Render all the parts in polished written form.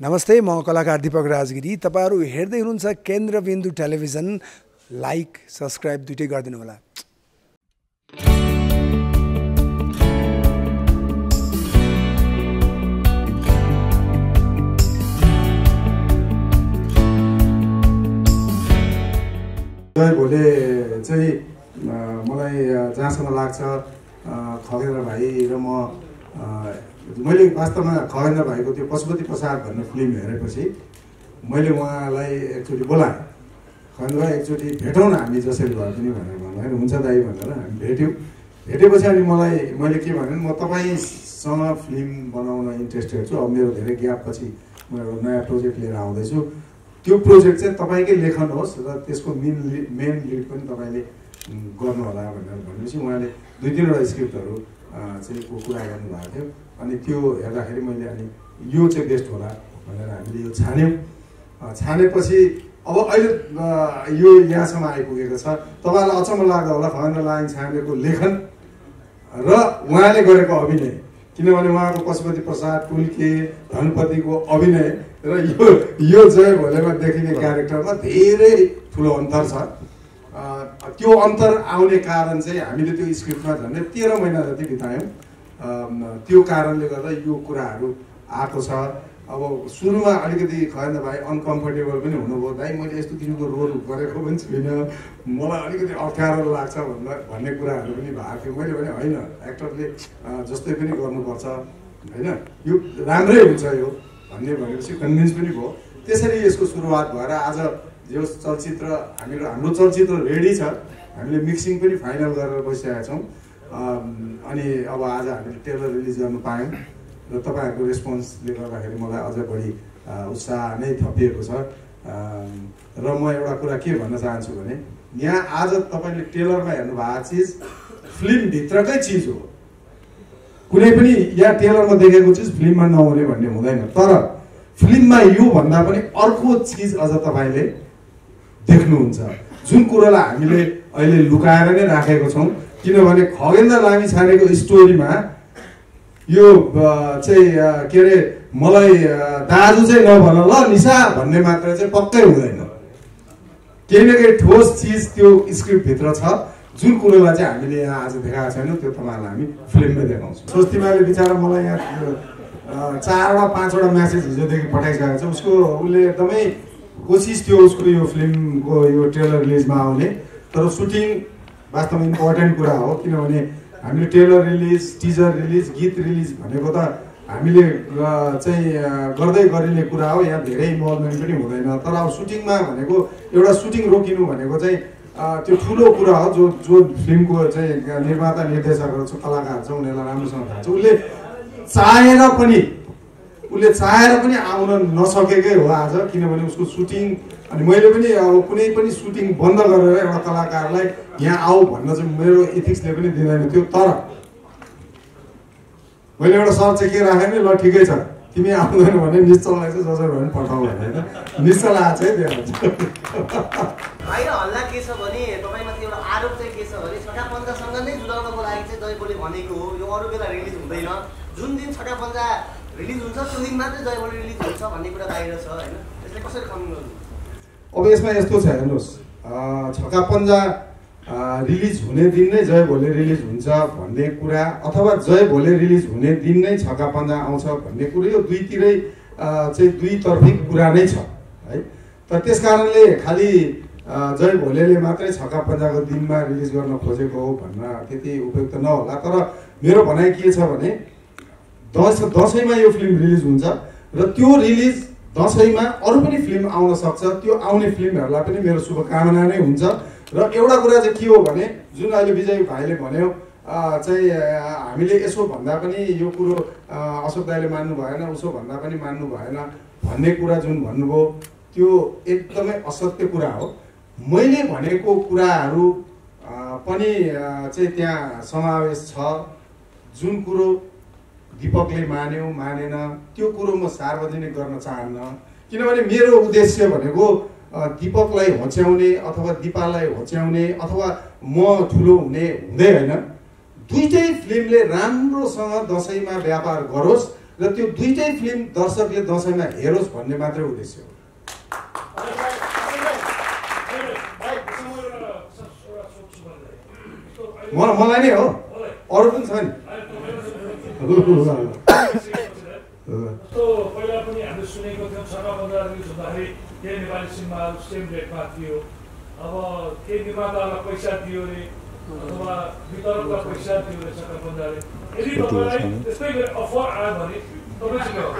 नमस्ते, म कलाकार दीपक राजगिरी। तपाईहरु हेर्दै हुनुहुन्छ केन्द्रबिन्दु टेलिभिजन। लाइक सब्स्क्राइब दुईटै गरिदिनु होला। जय भोले चाहिँ मलाई जहाँसम्म लाग्छ खगेन्द्र भाइ र मैले वास्तवमा खगेन्द्र भाइको त्यो पशुपति प्रसाद भन्ने फिल्म हेरेपछि मैले उहाँलाई एकचोटि बोलाएँ। खगेन्द्र भाइ एकचोटि भेटौँ न हामी जसरी भए पनि भनेर भन्दाखेरि हुन्छ दाइ भनेर हामी भेटेपछि अनि मैले के भने म तपाईँसँग फिल्म बनाउन इन्ट्रेस्टेड छु। अब मेरो धेरै ग्याप पछि म एउटा नयाँ प्रोजेक्ट लिएर आउँदैछु। त्यो प्रोजेक्ट चाहिँ तपाईँकै लेखन होस् र त्यसको मेन लिड पनि तपाईँले गर्नु होला भनेर भनेपछि उहाँले 2-3वटा स्क्रिप्टहरू चाहिँ कुरा गर्नुभएको थियो। अनि त्यो हेर्दाखेरि मैले अनि यो चाहिँ बेस्ट होला भनेर हामीले यो छान्यौँ। छानेपछि अब अहिले यो यहाँसम्म आइपुगेको छ। तपाईँलाई अचम्म लाग्दा होला खगेन्द्र लाइङ छानेको लेखन र उहाँले गरेको अभिनय, किनभने उहाँको पशुपति प्रसाद टुल्के धनपतिको अभिनय र यो जय भोलेमा देखिने क्यारेक्टरमा धेरै ठुलो अन्तर छ। त्यो अन्तर आउने कारण चाहिँ हामीले त्यो स्क्रिप्टमा झन्डै 13 महिना जति बितायौँ। त्यो कारणले गर्दा यो कुराहरू आएको छ। अब सुरुमा अलिकति खगेन्द्र भाइ अनकम्फर्टेबल पनि हुनुभयो। दाइ मैले यस्तो किसिमको रोल गरेको पनि छुइनँ, मलाई अलिकति अप्ठ्यारो लाग्छ भन्ने कुराहरू पनि भएको थियो। मैले भने होइन, एक्टरले जस्तै पनि गर्नुपर्छ, होइन यो राम्रै हुन्छ यो भन्ने भनेपछि कन्भिन्स पनि भयो। त्यसरी यसको सुरुवात भएर आज यो चलचित्र हाम्रो चलचित्र रेडी छ। हामीले मिक्सिङ पनि फाइनल गरेर बसिरहेका छौँ। अनि अब आज हामीले ट्रेलर रिलिज गर्न पायौँ र तपाईँहरूको रेस्पोन्सले गर्दाखेरि मलाई अझ बढी उत्साह नै थपिएको छ। र म एउटा कुरा के भन्न चाहन्छु भने यहाँ आज तपाईँले ट्रेलरमा हेर्नुभएको चिज फिल्मभित्रकै चिज हो। कुनै पनि यहाँ ट्रेलरमा देखेको चिज फिल्ममा नहुने भन्ने हुँदैन, तर फिल्ममा यो भन्दा पनि अर्को चिज अझ तपाईँले देख्नुहुन्छ, जुन कुरोलाई हामीले अहिले लुकाएर नै राखेको छौँ। किनभने खगेन्द्र लामी छानेको स्टोरीमा यो चाहिँ के अरे मलाई दाजु चाहिँ नभन ल निशा भन्ने मात्र चाहिँ पक्कै हुँदैन। केही न केही ठोस चिज त्यो स्क्रिप्टभित्र छ, जुन कुरोलाई चाहिँ हामीले यहाँ आज देखाएको छैनौँ। त्यो तपाईँहरूलाई हामी फिल्ममै देखाउँछौँ। स्वस्तिमाले बिचरा मलाई यहाँ 4-5वटा म्यासेज हिजोदेखि पठाइसकेको छ। उसले एकदमै कोसिस थियो उसको यो फिल्मको यो ट्रेलर रिलिजमा आउने, तर सुटिङ वास्तवमा इम्पोर्टेन्ट कुरा हो। किनभने हामीले ट्रेलर रिलिज, टिजर रिलिज, गीत रिलिज भनेको त हामीले चाहिँ गर्दै गरिने कुरा हो। यहाँ धेरै इन्भल्भमेन्ट पनि हुँदैन। तर अब सुटिङमा भनेको एउटा सुटिङ रोकिनु भनेको चाहिँ त्यो ठुलो कुरा हो। जो फिल्मको चाहिँ निर्माता निर्देशकहरू छ, कलाकार छ, उनीहरूलाई राम्रोसँग थाहा छ। उसले चाहेर पनि आउन नसकेकै हो आज, किनभने उसको सुटिङ। अनि मैले पनि अब कुनै पनि सुटिङ बन्द गरेर एउटा कलाकारलाई यहाँ आऊ भन्न चाहिँ मेरो इथिक्सले पनि दिँदैन थियो। तर मैले एउटा सर्ट चाहिँ के राखेँ नि, ल ठिकै छ तिमी आउँदैन भने निश्चललाई चाहिँ जसरी भए पनि पठाऊ भने होइन, निश्चल आएको छ है त्यहाँ। बाहिर हल्ला के छ भने तपाईँमाथि एउटा आरोप चाहिँ के छ भने छठा पन्जासँग नै जुदाउनको लागि चाहिँ जय बोले भनेको हो। यो अरू बेला रिलिज हुँदैन, जुन दिन छठा पन्जा रिलिज हुन्छ त्यो दिन मात्रै जय बोले रिलिज हुन्छ भन्ने कुरा बाहिर छ, होइन? त्यसलाई कसरी खण्डन गर्नु? अब यसमा यस्तो छ, हेर्नुहोस्, छक्का पन्जा रिलिज हुने दिन नै जय भोले रिलिज हुन्छ भन्ने कुरा, अथवा जय भोले रिलिज हुने दिन नै छक्का पन्जा आउँछ भन्ने कुरो, यो दुईतिरै चाहिँ दुईतर्फी कुरा नै छ है। तर त्यस कारणले खालि जय भोलेले मात्रै छक्का पन्जाको दिनमा रिलिज गर्न खोजेको हो भन्न त्यति उपयुक्त नहोला। तर मेरो भनाइ के छ भने दसैँमा यो फिल्म रिलिज हुन्छ र त्यो रिलिज दसैँमा अरू पनि फिल्म आउन सक्छ। त्यो आउने फिल्महरूलाई पनि मेरो शुभकामना नै हुन्छ। र एउटा कुरा चाहिँ के हो भने जुन अहिले विजय भाइले भन्यो चाहिँ हामीले यसो भन्दा पनि यो कुरो अशोक दाइले मान्नु भएन, उसो भन्दा पनि मान्नु भएन भन्ने कुरा जुन भन्नुभयो त्यो एकदमै असत्य कुरा हो। मैले भनेको कुराहरू पनि चाहिँ त्यहाँ समावेश छ। जुन कुरो दीपकले मान्यो मानेन त्यो कुरो म सार्वजनिक गर्न चाहन्न, किनभने मेरो उद्देश्य भनेको दीपकलाई होच्याउने अथवा दिपालाई होच्याउने अथवा म ठुलो हुने हुँदै होइन। दुईटै फिल्मले राम्रोसँग दसैँमा व्यापार गरोस् र त्यो दुईटै फिल्म दर्शकले दसैँमा हेरोस् भन्ने मात्रै उद्देश्य हो। मलाई नै हो, अरू पनि छ नि। पहिला पनि हामीले सुनेको थियौँ छक्का बन्दा रिलिज हुँदाखेरि केही नेपाली सिनेमाहरू सेम रेटमा थियो। अब केही निर्माताहरूलाई पैसा दियो अरे अथवा वितरकलाई पैसा दियो अरे छक्का बन्दाले। यदि तपाईँलाई त्यस्तै अफर आयो भने तपाईँ के हो?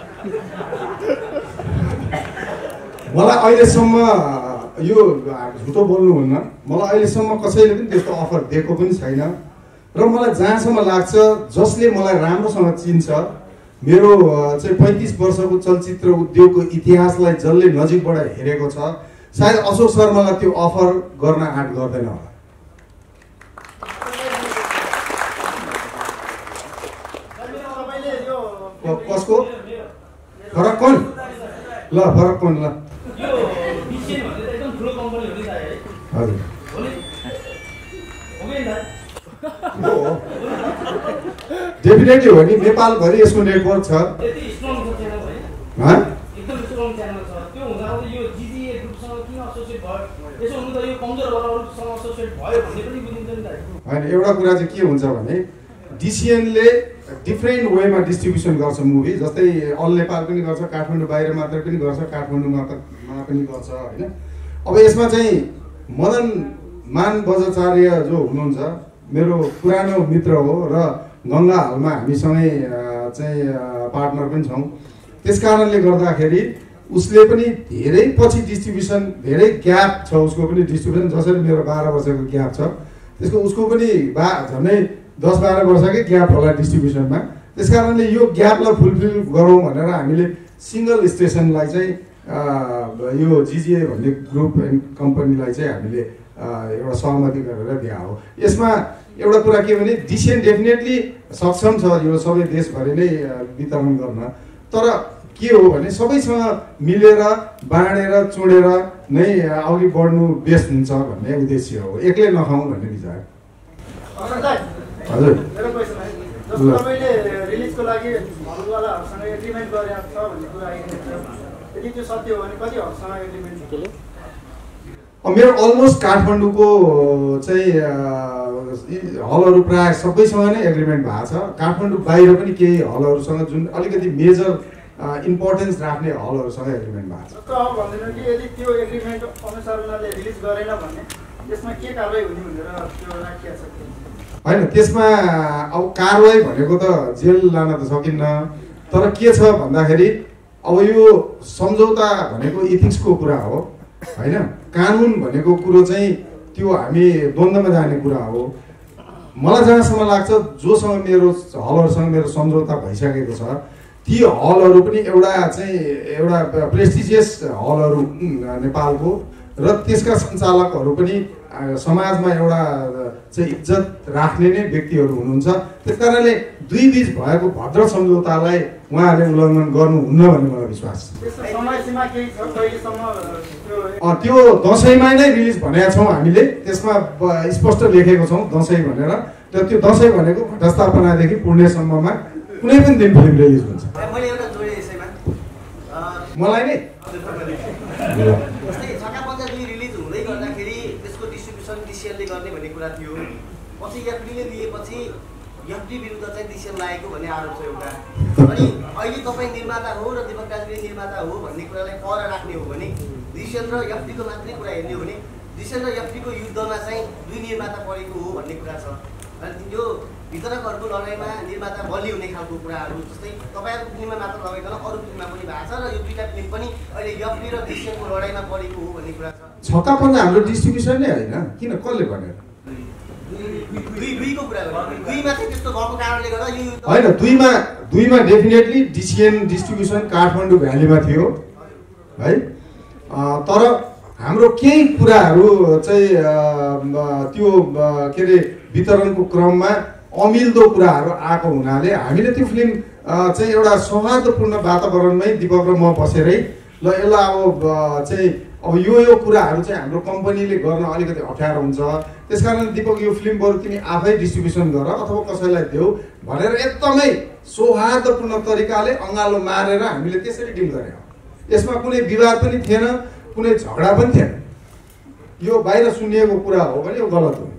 मलाई अहिलेसम्म यो झुटो बोल्नुहुन्न, मलाई अहिलेसम्म कसैले पनि त्यस्तो अफर दिएको पनि छैन। र मलाई जहाँसम्म लाग्छ जसले मलाई राम्रोसँग चिन्छ, मेरो चाहिँ 35 वर्षको चलचित्र उद्योगको इतिहासलाई जसले नजिकबाट हेरेको छ, सायद अशोक शर्मालाई त्यो अफर गर्न आँट गर्दैन होला। कसको फरक कोन? ल फरक कोन? ल हजुर डेफिनेटली हो नि, नेपालभरि यसको नेटवर्क छ। होइन, एउटा कुरा चाहिँ के हुन्छ भने डिसिएनले डिफ्रेन्ट वेमा डिस्ट्रिब्युसन गर्छ मुभी। जस्तै अल नेपाल पनि गर्छ, काठमाडौँ बाहिर मात्र पनि गर्छ, काठमाडौँमा पनि गर्छ होइन। अब यसमा चाहिँ मदन मान बजाचार्य जो हुनुहुन्छ मेरो पुरानो मित्र हो र गङ्गा हलमा हामीसँगै चाहिँ पार्टनर पनि छौँ। त्यस कारणले गर्दाखेरि उसले पनि धेरै पछि डिस्ट्रिब्युसन, धेरै ग्याप छ उसको पनि डिस्ट्रिब्युसन। जसरी मेरो 12 वर्षको ग्याप छ, त्यसको उसको पनि झन्डै 10-12 वर्षकै ग्याप होला डिस्ट्रिब्युसनमा। त्यस कारणले यो ग्यापलाई फुलफिल गरौँ भनेर हामीले सिङ्गल स्टेसनलाई चाहिँ यो जिजिए भन्ने ग्रुप एन्ड कम्पनीलाई चाहिँ हामीले एउटा सहमति गरेर दिया हो। यसमा एउटा कुरा के भने डिसिएन डेफिनेटली सक्षम छ यो सबै देशभरि नै वितरण गर्न। तर के हो भने सबैसँग मिलेर बाँडेर चुडेर नै अघि बढ्नु बेस्ट हुन्छ भन्ने उद्देश्य हो, एक्लै नखाउँ भन्ने विचार। हजुर मेरो क्वेसन है, जस्तो तपाईँले रिलिजको लागि हलवालाहरूसँग एग्रिमेन्ट गरेको छ भन्ने कुरा आइरहेको छ, यदि त्यो सत्य हो भने कति हलसँग एग्रिमेन्ट? मेरो अलमोस्ट काठमाडौँको चाहिँ हलहरू प्रायः सबैसँग नै एग्रिमेन्ट भएको छ। काठमाडौँ बाहिर पनि केही हलहरूसँग जुन अलिकति मेजर इम्पोर्टेन्स राख्ने हलहरूसँग एग्रिमेन्ट भएको छ। जस्तो अब भन्दैन कि यदि त्यो एग्रिमेन्ट अनुसार उनीहरूले रिलिज गरेन भने त्यसमा के कारवाही हुने भनेर त्यो राखिएको छ? होइन, त्यसमा अब कारवाही भनेको त जेल लान त सकिन्न। तर के छ भन्दाखेरि अब यो सम्झौता भनेको इथिक्सको कुरा हो होइन। कानुन भनेको कुरो चाहिँ त्यो हामी द्वन्द्वमा जाने कुरा हो। मलाई जहाँसम्म लाग्छ जोसँग मेरो हलहरूसँग मेरो सम्झौता भइसकेको छ, ती हलहरू पनि एउटा प्रेस्टिजियस हलहरू नेपालको र त्यसका सञ्चालकहरू पनि समाजमा एउटा चाहिँ इज्जत राख्ने नै व्यक्तिहरू हुनुहुन्छ। त्यस कारणले दुई बीच भएको भद्र सम्झौतालाई उहाँहरूले उल्लङ्घन गर्नुहुन्न भन्ने मलाई विश्वास छ। त्यो दसैँमा नै रिलिज भनेका छौँ हामीले, त्यसमा स्पष्ट लेखेको छौँ दसैँ भनेर। र त्यो दसैँ भनेको घटस्थापनादेखि पुण्यसम्ममा कुनै पनि दिन फिल्म रिलिज हुन्छ। मलाई नै डिसिएनले गर्ने भन्ने कुरा थियो, पछि एफडीले दिएपछि एफडी विरुद्ध चाहिँ डिसिएन लागेको भन्ने आरोप छ एउटा। अनि अहिले तपाईँ निर्माता हो र दीपक राजगिरी निर्माता हो भन्ने कुरालाई पर राख्ने हो भने डिसिएन र एफडीको मात्रै कुरा हेर्ने हो भने डिसिएन र एफडीको युद्धमा चाहिँ दुई निर्माता परेको हो भन्ने कुरा छ। अनि यो वितरकहरूको लडाइँमा निर्माता बलि हुने खालको कुराहरू, जस्तै तपाईँहरूको फिल्ममा मात्र नभइकन अरू फिल्ममा पनि भएको छ र यो दुईवटा फिल्म पनि अहिले एफडी र डिसिएनको लडाइँमा परेको हो भन्ने कुरा छ। छक्का पन्जा हाम्रो डिस्ट्रिब्युसन नै होइन, किन कसले भनेर? दुईको कुरा गर्नु, दुईमा चाहिँ त्यस्तो भएको कारणले गर्दा यो होइन, दुईमा डेफिनेटली डिसिएन डिस्ट्रिब्युसन काठमाडौँ भ्यालीमा थियो है। तर हाम्रो केही कुराहरू चाहिँ त्यो के अरे वितरणको क्रममा अमिल्दो कुराहरू आएको हुनाले हामीले त्यो फिल्म चाहिँ एउटा सौहार्दपूर्ण वातावरणमै दीपक र म बसेरै ल यसलाई अब चाहिँ अब यो कुराहरू चाहिँ हाम्रो कम्पनीले गर्न अलिकति अप्ठ्यारो हुन्छ। त्यसकारण दिपक यो फिल्म बरु तिमी आफै डिस्ट्रिब्युसन गर अथवा कसैलाई देऊ भनेर एकदमै सौहार्दपूर्ण तरिकाले अँगालो मारेर हामीले त्यसरी डिल गऱ्यौँ। यसमा कुनै विवाद पनि थिएन, कुनै झगडा पनि थिएन। यो बाहिर सुनिएको कुरा हो भने यो गलत हो।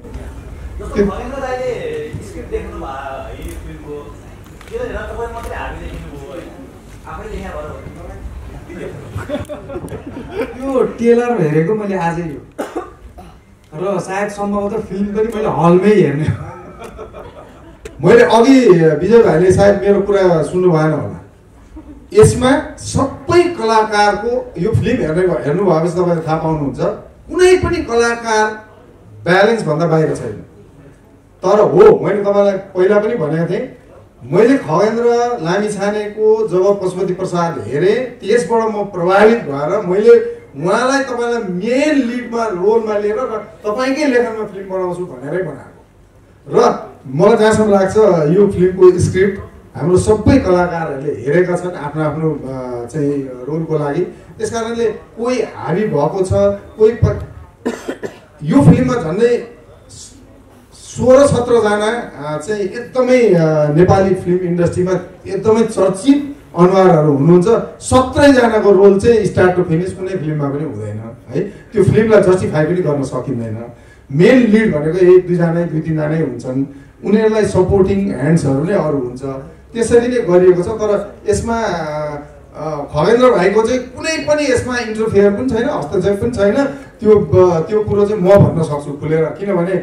यो टेलर हेरेको मैले आजै यो र सायद सम्भवतः फिल्म पनि मैले हलमै हेर्ने। मैले अघि विजय भाइले सायद मेरो कुरा सुन्नु भएन होला। यसमा सबै कलाकारको यो फिल्म हेर्नु भएपछि तपाईँले थाहा पाउनुहुन्छ कुनै पनि कलाकार ब्यालेन्स भन्दा बाहिर छैन। तर हो मैले तपाईँलाई पहिला पनि भनेको थिएँ, मैले खगेन्द्र लामिछानेको जब पशुपति प्रसाद हेरेँ त्यसबाट म प्रभावित भएर मैले उहाँलाई तपाईँलाई मेन लिडमा रोलमा लिएर र तपाईँकै लेखनमा फिल्म बनाउँछु भनेरै बनाएको। र मलाई जहाँसम्म लाग्छ यो फिल्मको स्क्रिप्ट हाम्रो सबै कलाकारहरूले हेरेका छन् आफ्नो आफ्नो चाहिँ रोलको लागि। त्यस कारणले कोही हाबी भएको छ, कोही यो फिल्ममा झन्डै 16-17 जना चाहिँ एकदमै नेपाली फिल्म इन्डस्ट्रीमा एकदमै चर्चित अनुहारहरू हुनुहुन्छ। 17 जनाको रोल चाहिँ स्टार्ट टु फिनिस कुनै फिल्ममा पनि हुँदैन है। त्यो फिल्मलाई जस्टिफाई पनि गर्न सकिँदैन। मेन लिड भनेको 1-2 जना 2-3 जना हुन्छन्, उनीहरूलाई सपोर्टिङ ह्यान्ड्सहरू नै अरू हुन्छ। त्यसरी नै गरिएको छ। तर यसमा खगेन्द्र भाइको चाहिँ कुनै पनि यसमा इन्टरफेयर पनि छैन, हस्तक्षेप पनि छैन। त्यो कुरो चाहिँ म भन्न सक्छु खुलेर, किनभने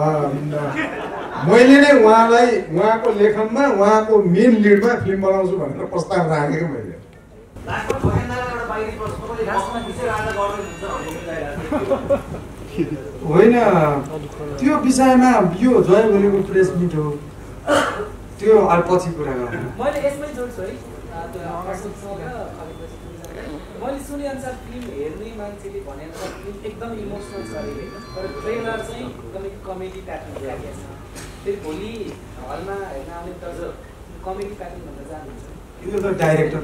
मैले नै उहाँलाई उहाँको लेखनमा उहाँको मेन लिडमा फिल्म बनाउँछु भनेर प्रस्ताव राखेको मैले। होइन, त्यो विषयमा यो जय बोलेको प्रेस मिट हो, त्यो पछि कुरा गर्नु। मैले यसमै जोड्छु है, मैले सुने अनुसार फिल्म हेर्ने मान्छेले भने अनुसार फिल्म एकदम इमोसनल छ अरे, तर ट्रेलर चाहिँ एकदमै कमेडी प्याटर्न लागेको छ। फेरि भोलि हलमा हेर्न आउने त कमेडी प्याटर्न भन्दा जानुहुन्छ। यो त डाइरेक्टर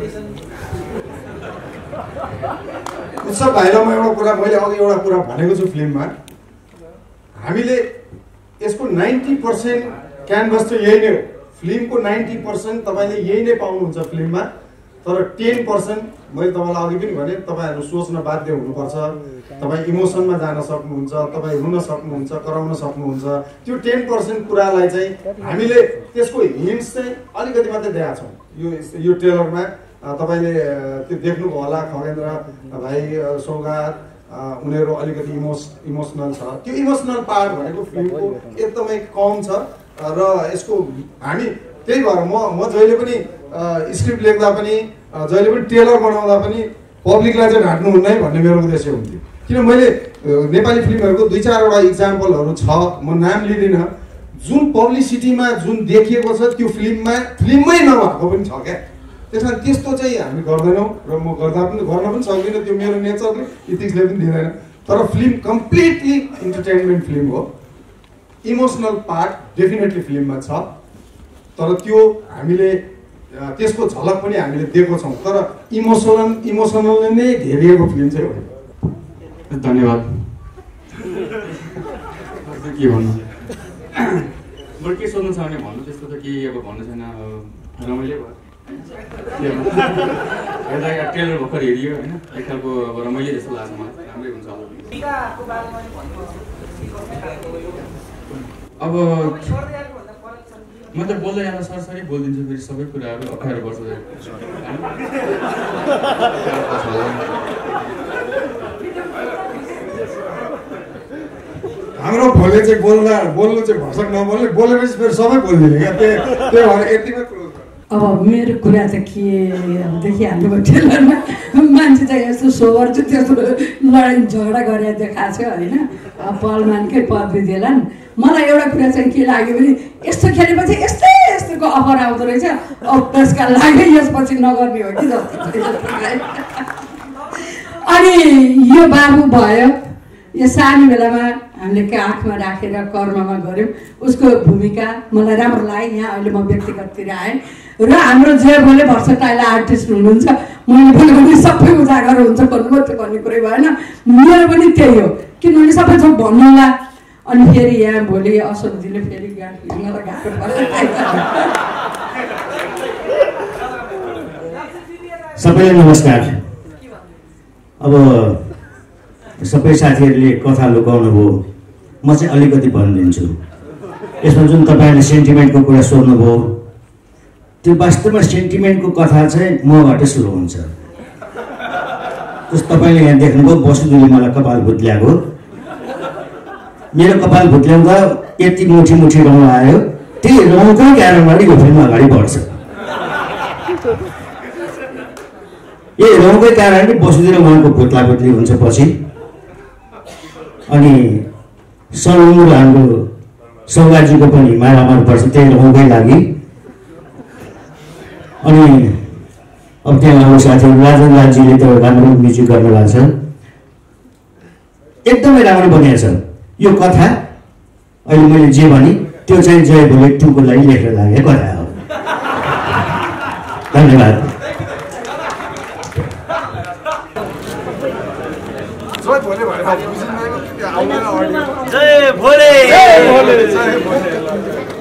उत्सव भाइलाई म एउटा कुरा मैले अघि एउटा कुरा भनेको छु फिल्ममा, हामीले यसको 90% क्यानभस चाहिँ यही नै हो। फिल्मको 90% तपाईँले यही नै पाउनुहुन्छ फिल्ममा। तर 10% मैले तपाईँलाई अघि पनि भने तपाईँहरू सोच्न बाध्य हुनुपर्छ। तपाईँ इमोसनमा जान सक्नुहुन्छ, तपाईँ रुन सक्नुहुन्छ, कराउन सक्नुहुन्छ। त्यो 10% कुरालाई चाहिँ हामीले त्यसको हिन्ट्स चाहिँ अलिकति मात्रै दिएका छौँ। यो ट्रेलरमा तपाईँले त्यो देख्नुभयो होला, खगेन्द्र भाइ, सौगात उनीहरू अलिकति इमोसनल छ। त्यो इमोसनल पार्ट भनेको फिल्मको एकदमै कम छ। र यसको हामी त्यही भएर म जहिले पनि स्क्रिप्ट लेख्दा पनि जहिले पनि ट्रेलर बनाउँदा पनि पब्लिकलाई चाहिँ ढाँट्नुहुन्न है भन्ने मेरो उद्देश्य हुन्थ्यो। किन मैले नेपाली फिल्महरूको 2-4वटा इक्जाम्पलहरू छ, म नाम लिँदिनँ, जुन पब्लिसिटीमा जुन देखिएको छ त्यो फिल्ममै नभएको पनि छ क्या। त्यस कारण त्यस्तो चाहिँ हामी गर्दैनौँ र म गर्न पनि सक्दिनँ। त्यो मेरो नेचरले इथिक्सले पनि दिँदैन। तर फिल्म कम्प्लिटली इन्टरटेनमेन्ट फिल्म हो। इमोसनल पार्ट डेफिनेटली फिल्ममा छ, तर त्यो हामीले त्यसको झलक पनि हामीले दिएको छौँ। तर इमोसनलले नै घेरिएको फिल्म चाहिँ हो। धन्यवाद। के भन्नु, बरु के सोध्नु छ भने भन्नु, त्यस्तो त केही अब भन्नु छैन। रमाइलो भयो हेर्दा ट्रेलर भर्खर हेरियो होइन, एक खालको अब रमाइलो जस्तो लाग्छ मलाई। राम्रै हुन्छ अब म त बोल्दै जाँदा सरसरी बोलिदिन्छु, फेरि सबै कुराहरू अप्ठ्यारो पर्छ। हाम्रो भोलि चाहिँ बोल्नु चाहिँ भर्सक नबोल्ने, बोलेपछि फेरि सबै बोलिदिने क्या। त्यही भएर यतिमै कुरो। अब मेरो कुरा त के देखिहाल्नु भयो ट्रेलरमा, मान्छे चाहिँ यस्तो सोवर चाहिँ त्यस्तो लडाइँ झगडा गरेर देखाएको छ होइन। पलमानकै पदवी देलान्। मलाई एउटा कुरा चाहिँ के लाग्यो भने यस्तो खेलेपछि यस्तैको अफर आउँदो रहेछ। अब त्यसका लागि यसपछि नगर्ने हो कि जस्तो। अनि यो बाबु भयो, यो सानो बेलामा हामीले के आँखमा राखेर कर्ममा गऱ्यौँ उसको भूमिका मलाई राम्रो लाग्यो। यहाँ अहिले म व्यक्तिगततिर आएँ र हाम्रो जे बोले भर्सटाइल आर्टिस्ट हुनुहुन्छ मैले बोल्यो भने सबै उजागर हुन्छ भन्नुभयो त्यो भन्ने कुरै भएन। मेरो पनि त्यही हो किनभने सबै थोक भन्नुला अनि फेरि यहाँ भोलि असोजीले फेरि मलाई गएको सबैलाई नमस्कार। अब सबै साथीहरूले कथा लुकाउनु भयो, म चाहिँ अलिकति भनिदिन्छु। यसमा जुन तपाईँहरूले सेन्टिमेन्टको कुरा सोध्नुभयो त्यो वास्तवमा सेन्टिमेन्टको कथा चाहिँ मबाट सुरु हुन्छ। जस्तो तपाईँले यहाँ देख्नुभयो वसुदेवले मलाई कपाल भुत्ल्याएको, मेरो कपाल भुत्ल्याउँदा यति मुठी मुठी रौँ आयो, त्यही रौँकै कारणबाट यो फिल्म अगाडि बढ्छ। यही रौँकै कारणले वसुदेव र उहाँको भुत्ला भुत्ली हुन्छ पछि। अनि सलुङ र हाम्रो सौगाजीको पनि माया मनपर्छ त्यही रौँकै लागि। अनि अब त्यहाँ हाम्रो साथीहरू राजन लालजीले त राम्रो म्युजिक गर्नु भएको छ, एकदमै राम्रो बनिएको छ यो कथा। अहिले मैले जे भने त्यो चाहिँ जय भोले 2 को लागि लेखेर लागेको कथा हो। धन्यवाद। जय भोले।